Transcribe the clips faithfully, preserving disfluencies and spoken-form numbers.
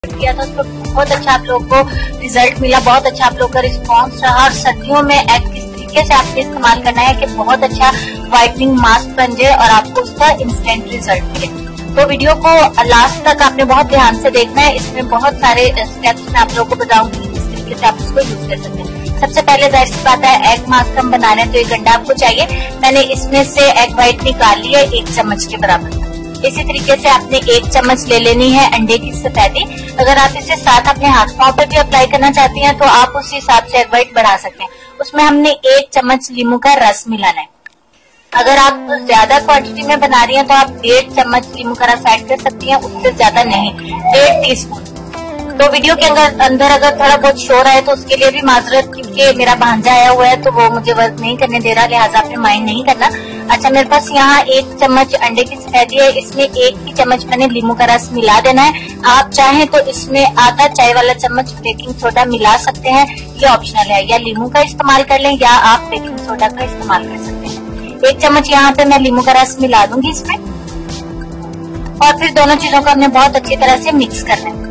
किया था, उसको बहुत अच्छा आप लोगों को रिजल्ट मिला, बहुत अच्छा आप लोगों का रिस्पॉन्स रहा। और सर्दियों में एग किस तरीके से आपको इस्तेमाल करना है कि बहुत अच्छा व्हाइटनिंग मास्क बन जाए और आपको उसका इंस्टेंट रिजल्ट मिले। तो वीडियो को लास्ट तक आपने बहुत ध्यान से देखना है। इसमें बहुत सारे स्टेप्स मैं आप लोगों को बताऊंगी किस तरीके से आप इसको यूज कर सकते हैं। सबसे पहले जाहिर सी बात है, एग मास्क हम बना रहे हैं तो एक अंडा आपको चाहिए। मैंने इसमें से एग व्हाइट निकाल ली है एक चम्मच के बराबर। इसी तरीके से आपने एक चम्मच ले लेनी है अंडे की सफेदी। अगर आप इसे साथ अपने हाथ पांव पर भी अप्लाई करना चाहती हैं तो आप उस हिसाब से एग व्हाइट बढ़ा सकते हैं। उसमें हमने एक चम्मच लीमू का रस मिलाना है। अगर आप ज्यादा क्वांटिटी में बना रही हैं तो आप डेढ़ चम्मच लीमू का रस ऐड कर सकती हैं, उससे ज्यादा नहीं, डेढ़ टी स्पून। तो वीडियो के अंदर अंदर अगर थोड़ा बहुत शोर आए तो उसके लिए भी माजरत, क्योंकि मेरा भांजा आया हुआ है तो वो मुझे वर्क नहीं करने दे रहा, लिहाजा आपने माइंड नहीं करना। अच्छा, मेरे पास यहाँ एक चम्मच अंडे की सफेदी है, इसमें एक ही चम्मच मैंने लीमू का रस मिला देना है। आप चाहें तो इसमें आधा चाय वाला चम्मच बेकिंग सोडा मिला सकते हैं, ये ऑप्शनल है। या लीमू का इस्तेमाल कर लें या आप बेकिंग सोडा का इस्तेमाल कर सकते हैं। एक चम्मच यहाँ पे मैं लीमू का रस मिला दूंगी इसमें, और फिर दोनों चीजों को हमने बहुत अच्छी तरह से मिक्स करना है।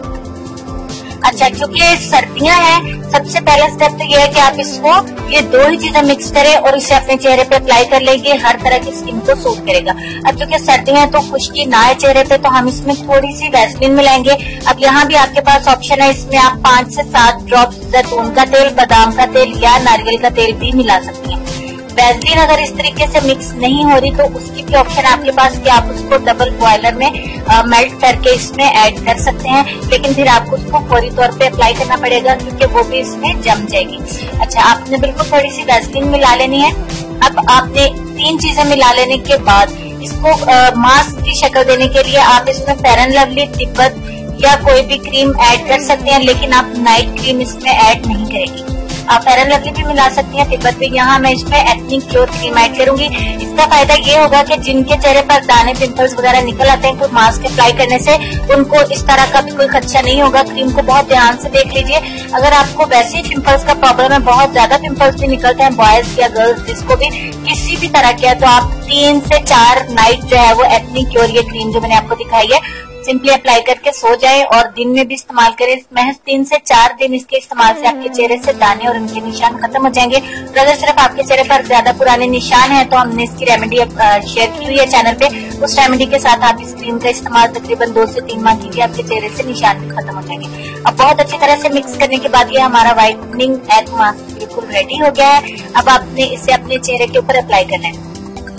अच्छा, क्योंकि सर्दियां हैं, सबसे पहला स्टेप तो ये है कि आप इसको ये दो ही चीजें मिक्स करें और इसे अपने चेहरे पे अप्लाई कर लेंगे, हर तरह की स्किन को सूट करेगा। अब क्योंकि सर्दियां हैं तो खुश्की ना है चेहरे पे, तो हम इसमें थोड़ी सी वैसलीन मिलाएंगे। अब यहाँ भी आपके पास ऑप्शन है, इसमें आप पांच से सात ड्रॉप जैतून का तेल, बादाम का तेल या नारियल का तेल भी मिला सकती हैं। वैसलीन अगर इस तरीके से मिक्स नहीं हो रही तो उसकी भी ऑप्शन आपके पास कि आप उसको डबल बॉयलर में आ, मेल्ट करके इसमें ऐड कर सकते हैं, लेकिन फिर आपको उसको फौरी तौर पे अप्लाई करना पड़ेगा क्योंकि वो भी इसमें जम जाएगी। अच्छा, आपने बिल्कुल थोड़ी सी वैसलीन मिला लेनी है। अब आपने तीन चीजें मिला लेने के बाद इसको आ, मास्क की शक्ल देने के लिए आप इसमें फेयर एंड लवली, तिब्बत या कोई भी क्रीम ऐड कर सकते हैं, लेकिन आप नाइट क्रीम इसमें ऐड नहीं करेगी। आप फेयर एंड लवली भी मिला सकती हैं, तिब्बत भी। यहाँ मैं इसमें एथनिक क्योर क्रीम ऐड करूंगी। इसका फायदा ये होगा कि जिनके चेहरे पर दाने, पिंपल्स वगैरह निकल आते हैं, कोई मास्क अप्लाई करने से उनको इस तरह का भी कोई खदशा नहीं होगा। क्रीम को बहुत ध्यान से देख लीजिए। अगर आपको वैसे ही पिंपल्स का प्रॉब्लम है, बहुत ज्यादा पिंपल्स भी निकलते हैं, बॉयज या गर्ल्स जिसको भी किसी भी तरह के है, तो आप तीन से चार नाइट जो है वो एथनिक क्योर ये क्रीम जो मैंने आपको दिखाई है सिंपली अप्लाई करके सो जाएं और दिन में भी इस्तेमाल करें। महज तीन से चार दिन इसके इस्तेमाल से आपके चेहरे से दाने और उनके निशान खत्म हो जाएंगे। तो अगर सिर्फ आपके चेहरे पर ज्यादा पुराने निशान हैं तो हमने इसकी रेमेडी शेयर की हुई है चैनल पे। उस रेमेडी के साथ आप इस क्रीम का इस्तेमाल तकरीबन दो से तीन माह कीजिए, आपके चेहरे से निशान भी खत्म हो जाएंगे। अब बहुत अच्छी तरह से मिक्स करने के बाद ये हमारा व्हाइटनिंग एग मास्क बिल्कुल रेडी हो गया है। अब आपने इसे अपने चेहरे के ऊपर अप्लाई करना है।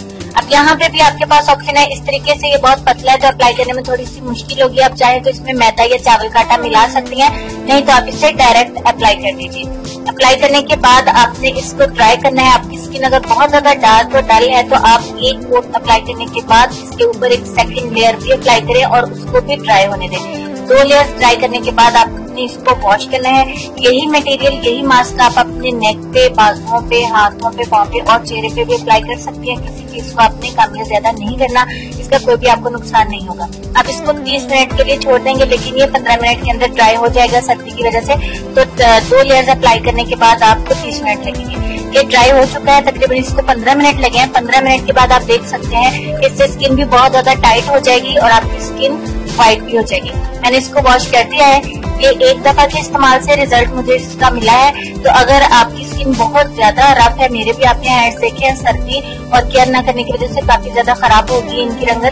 अब यहाँ पे भी आपके पास ऑप्शन है, इस तरीके से ये बहुत पतला है तो अप्लाई करने में थोड़ी सी मुश्किल होगी। आप चाहे तो इसमें मैदा या चावल का आटा मिला सकती हैं, नहीं तो आप इसे डायरेक्ट अप्लाई कर दीजिए। अप्लाई करने के बाद आपने इसको ट्राई करना है। आपकी स्किन अगर बहुत ज्यादा डार्क और डल है तो आप एक कोट अप्लाई करने के बाद इसके ऊपर एक सेकंड लेयर भी अप्लाई करें और उसको भी ड्राई होने दें। दो लेयर्स ड्राई करने के बाद आपने इसको वॉश करना है। यही मटेरियल, यही मास्क आप अपने नेक पे, बाजुओं पे, हाथों पे, पाँव पे और चेहरे पे भी अप्लाई कर सकती हैं। किसी चीज को आपने कम या ज्यादा नहीं करना, इसका कोई भी आपको नुकसान नहीं होगा। आप इसको तीस मिनट के लिए छोड़ देंगे, लेकिन ये पंद्रह मिनट के अंदर ड्राई हो जाएगा सर्दी की वजह से। तो दो लेयर्स अप्लाई करने के बाद आपको तीस मिनट लगेंगे। ये ड्राई हो चुका है, तकरीबन इसको पंद्रह मिनट लगे हैं। पंद्रह मिनट के बाद आप देख सकते हैं इससे स्किन भी बहुत ज्यादा टाइट हो जाएगी और आपकी स्किन व्हाइट भी हो जाएगी। मैंने इसको वॉश कर दिया है। ये एक दफा के इस्तेमाल से रिजल्ट मुझे इसका मिला है। तो अगर आपकी स्किन बहुत ज्यादा रफ है, मेरे भी आपने हैंड्स देखे हैं, सर्दी और केयर न करने की वजह से काफी ज्यादा खराब होगी इनकी रंगत,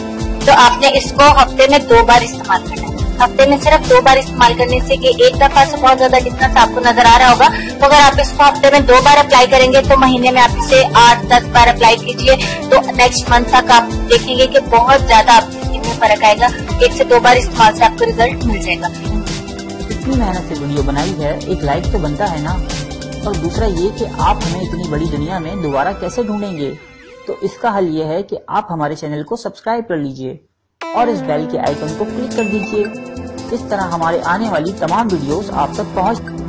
तो आपने इसको हफ्ते में दो बार इस्तेमाल करना है। हफ्ते में सिर्फ दो बार इस्तेमाल करने से ये एक दफा से बहुत ज्यादा डिफरेंस आपको नजर आ रहा होगा। तो अगर आप इसको हफ्ते में दो बार अप्लाई करेंगे तो महीने में आप इसे आठ दस बार अप्लाई कीजिए, तो नेक्स्ट मंथ तक आप देखेंगे कि बहुत ज्यादा आपकी स्किन में फर्क आएगा। एक से दो बार इस्तेमाल से आपको रिजल्ट मिल जाएगा। इतनी मेहनत से वीडियो बनाई है, एक लाइक तो बनता है ना। और दूसरा ये कि आप हमें इतनी बड़ी दुनिया में दोबारा कैसे ढूंढेंगे, तो इसका हल ये है कि आप हमारे चैनल को सब्सक्राइब कर लीजिए और इस बेल के आइकन को क्लिक कर दीजिए। इस तरह हमारे आने वाली तमाम वीडियोस आप तक पहुंच